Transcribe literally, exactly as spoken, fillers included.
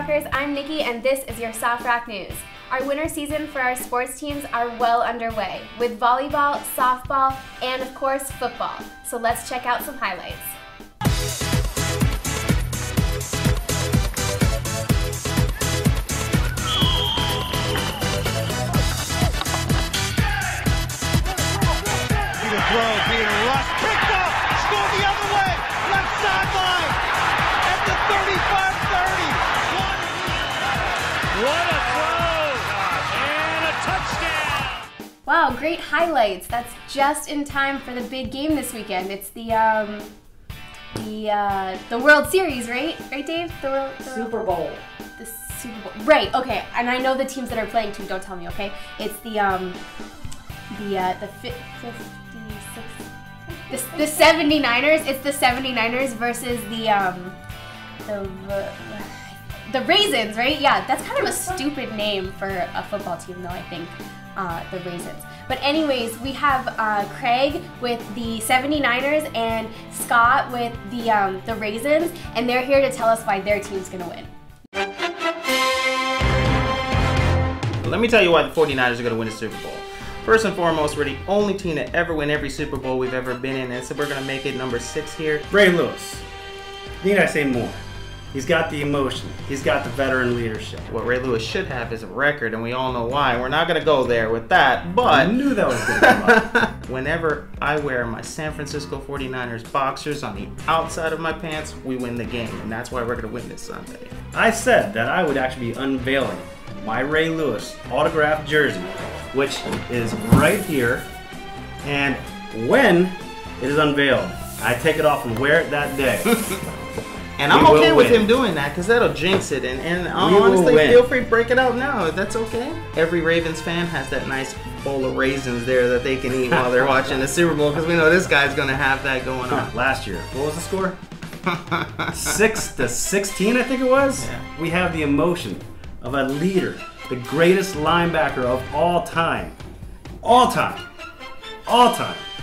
SoftRockers, I'm Nikki and this is your SoftRock News. Our winter season for our sports teams are well underway with volleyball, softball, and of course football. So let's check out some highlights. Throw being rushed, picked up, scored the other way, left sideline, at the thirty-five thirty. What a throw, and a touchdown. Wow, great highlights. That's just in time for the big game this weekend. It's the um, the uh, the World Series, right? Right, Dave? The, World, the Super Bowl. The Super Bowl. Right. Okay. And I know the teams that are playing too. Don't tell me. Okay. It's the um, the uh, the fi fifty-six. The, the seventy-niners. It's the seventy-niners versus the um, the the Raisins, right? Yeah, that's kind of a stupid name for a football team, though. I think uh, the Raisins. But anyways, we have uh, Craig with the seventy-niners and Scott with the um, the Raisins, and they're here to tell us why their team's gonna win. Let me tell you why the forty-niners are gonna win the Super Bowl. First and foremost, we're the only team to ever win every Super Bowl we've ever been in, and so we're going to make it number six here. Ray Lewis. Need I say more? He's got the emotion. He's got the veteran leadership. What Ray Lewis should have is a record, and we all know why. We're not going to go there with that, but I knew that was going to come up. Whenever I wear my San Francisco forty-niners boxers on the outside of my pants, we win the game, and that's why we're going to win this Sunday. I said that I would actually be unveiling my Ray Lewis autographed jersey, which is right here, and when it is unveiled, I take it off and wear it that day. And I'm we okay with win. him doing that because that'll jinx it. And, and We honestly, will win. feel free to break it out now. That's okay. Every Ravens fan has that nice bowl of raisins there that they can eat while they're watching the Super Bowl because we know this guy's going to have that going on. Last year, what was the score? Six to sixteen, I think it was. Yeah. We have the emotion of a leader, the greatest linebacker of all time. All time. All time.